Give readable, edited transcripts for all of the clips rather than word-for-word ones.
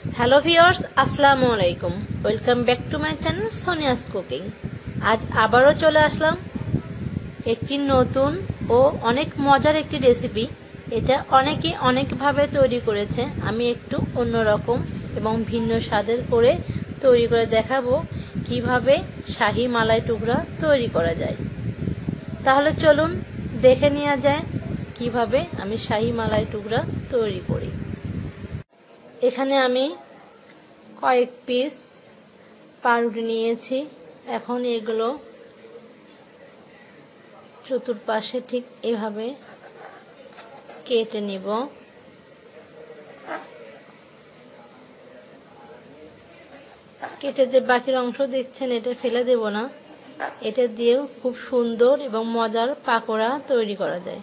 Hello viewers, আসসালামু আলাইকুম। Welcome back to my channel Sonia's cooking. আজ আবারও চলে আসলাম একটি নতুন ও অনেক মজার একটি রেসিপি। এটা অনেকে অনেকভাবে তৈরি করেছে, আমি একটু অন্যরকম এবং ভিন্ন স্বাদের করে তৈরি করে দেখাবো কিভাবে শাহী মালাই টুকরা তৈরি করা যায়। তাহলে চলুন দেখে নেওয়া যায় কিভাবে আমি শাহী মালাই টুকরা তৈরি করি। এখানে আমি কয়েক পিস পাউরুটি নিয়েছি। এখন এগুলো চতুর্পাশে ঠিক এভাবে কেটে নিব। কেটে যে বাকির অংশ দেখছেন এটা ফেলে দেব না, এটা দিয়েও খুব সুন্দর এবং মজার পাকোড়া তৈরি করা যায়।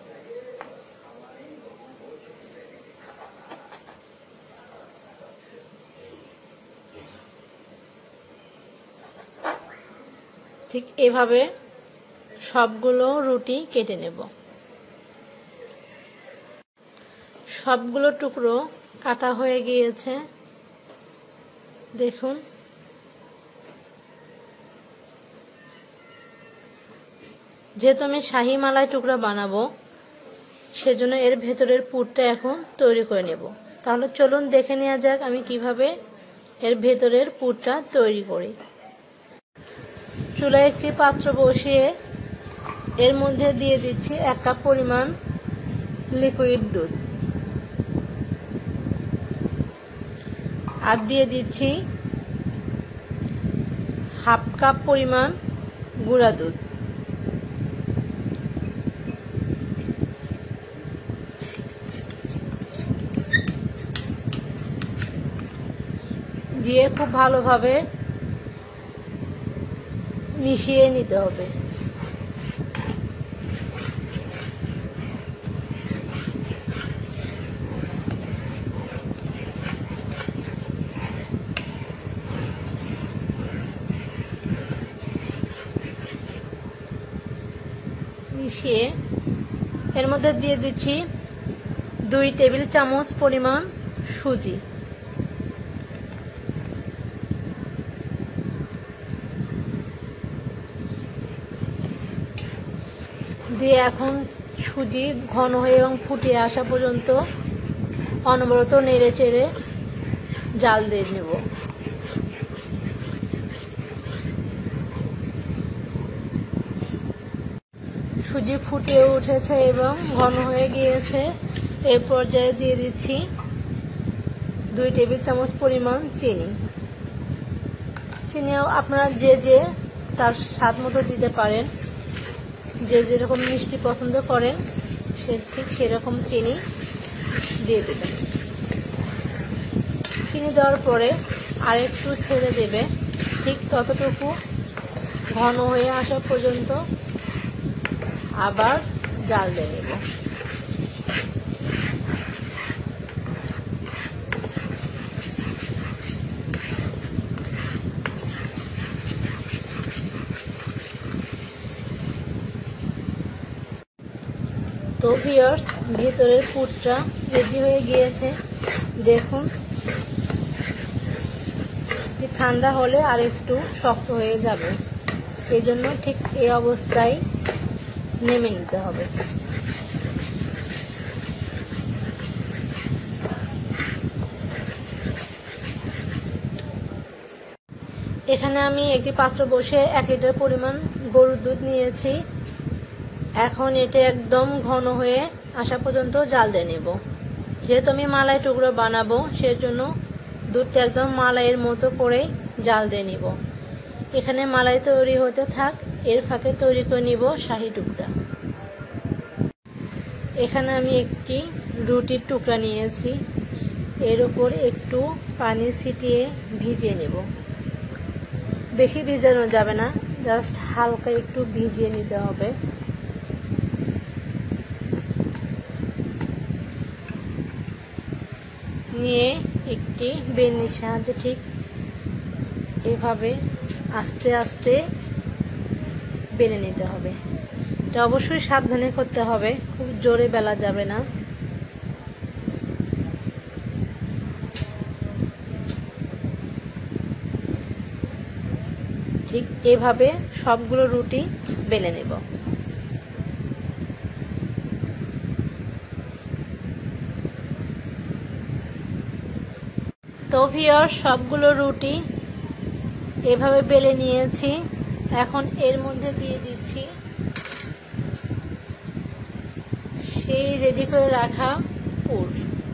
ঠিক এভাবে সবগুলো রুটি কেটে নেব। সবগুলো টুকরো কাটা হয়ে গিয়েছে, দেখুন। যেহেতু আমি শাহী মালাই টুকরা বানাবো, সেজন্য এর ভেতরের পুরটা এখন তৈরি করে নেব। তাহলে চলুন দেখে নেওয়া যাক আমি কিভাবে এর ভেতরের পুরটা তৈরি করি। চুলায় একটি পাত্র বসিয়ে এর মধ্যে দিয়ে দিচ্ছি 1 কাপ পরিমাণ লিকুইড দুধ, আর দিয়ে দিচ্ছি হাফ কাপ পরিমাণ গুঁড়া দুধ। দিয়ে খুব ভালোভাবে মিশিয়ে নিতে হবে। মিশিয়ে এর মধ্যে দিয়ে দিচ্ছি 2 টেবিল চামচ পরিমাণ সুজি। দিয়ে এখন সুজি ঘন হয়ে এবং ফুটিয়ে আসা পর্যন্ত অনবরত নেড়ে চেড়ে জাল দিয়ে নেব। সুজি ফুটিয়ে উঠেছে এবং ঘন হয়ে গিয়েছে। এই পর্যায়ে দিয়ে দিচ্ছি 2 টেবিল চামচ পরিমাণ চিনি। চিনিও আপনারা যে তার স্বাদ মতো দিতে পারেন, যে যেরকম মিষ্টি পছন্দ করেন সে ঠিক সেরকম চিনি দিয়ে দেবেন। চিনি দেওয়ার পরে আর একটু ছেড়ে দেবে, ঠিক ততটুকু ঘন হয়ে আসা পর্যন্ত আবার জাল দিয়ে নেব। তো ভিউয়ার্স, ভিতরের পুরটা রেডি হয়ে গিয়েছে, দেখুন। ঠান্ডা হলে আর একটু শক্ত হয়ে যাবে, এই জন্য ঠিক এই অবস্থায় নেমে নিতে হবে। এখানে আমি একটি পাত্র বসে 1 লিটার পরিমাণ গরুর দুধ নিয়েছি। এখন এটা একদম ঘন হয়ে আসা পর্যন্ত জাল দিয়ে নেব। যেহেতু আমি মালাই টুকরো বানাবো, সেজন্য দুধটা একদম মালাইয়ের মতো করে জাল দিয়ে নিব। এখানে মালাই তৈরি হতে থাক, এর ফাঁকে তৈরি করে নিব শাহী টুকরা। এখানে আমি একটি রুটির টুকরা নিয়েছি, এর উপর একটু পানি ছিটিয়ে ভিজিয়ে নেব। বেশি ভিজানো যাবে না, জাস্ট হালকা একটু ভিজিয়ে নিতে হবে। নিয়ে একটি বেলনির সাহায্যে ঠিক এভাবে আস্তে আস্তে বেলে নিতে হবে। এটা অবশ্যই সাবধানে করতে হবে, খুব জোরে বেলা যাবে না। ঠিক এভাবে সবগুলো রুটি বেলে নেব। তো ভিউয়ার্স, সবগুলো রুটি এভাবে বেলে নিয়েছি। এখন এর মধ্যে দিয়ে দিচ্ছি সেই রেডি করে রাখা পুর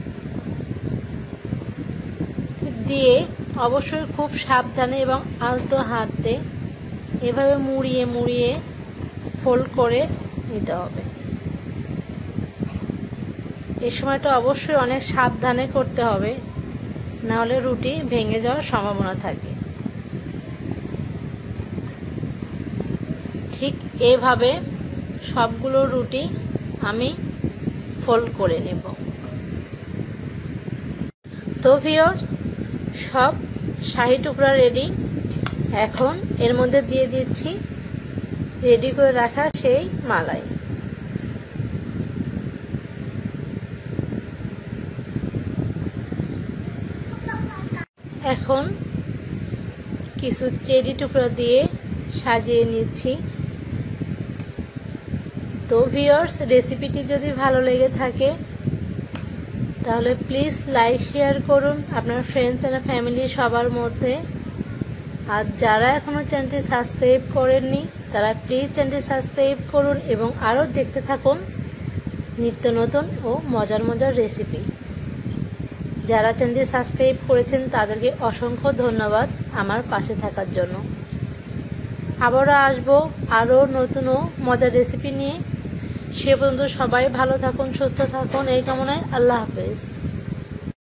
দিয়ে অবশ্যই খুব সাবধানে এবং আলতো হাতে এভাবে মুড়িয়ে মুড়িয়ে ফোল্ড করে নিতে হবে। এই সময়টা অবশ্যই অনেক সাবধানে করতে হবে, না হলে রুটি ভেঙে যাওয়ার সম্ভাবনা থাকে। ঠিক এভাবে সবগুলো রুটি আমি ফোল্ড করে নেব। তো ভিউয়ার্স, সব শাহী টুকরা রেডি। এখন এর মধ্যে দিয়ে দিচ্ছি রেডি করে রাখা সেই মালাই। এখন কিছু চেরি টুকরা দিয়ে সাজিয়ে নিচ্ছি। তো ভিউয়ার্স, রেসিপিটি যদি ভালো লেগে থাকে তাহলে প্লিজ লাইক শেয়ার করুন আপনার ফ্রেন্ডস এন্ড ফ্যামিলি সবার মধ্যে। আর যারা এখনো চ্যানেলটি সাবস্ক্রাইব করেননি তারা প্লিজ চ্যানেলটি সাবস্ক্রাইব করুন এবং আরও দেখতে থাকুন নিত্য নতুন ও মজার মজার রেসিপি। যারা চ্যানেলটি সাবস্ক্রাইব করেছেন তাদেরকে অসংখ্য ধন্যবাদ আমার পাশে থাকার জন্য। আবারও আসবো আরও নতুন ও মজার রেসিপি নিয়ে। সে পর্যন্ত সবাই ভালো থাকুন, সুস্থ থাকুন এই কামনায়। আল্লাহ হাফেজ।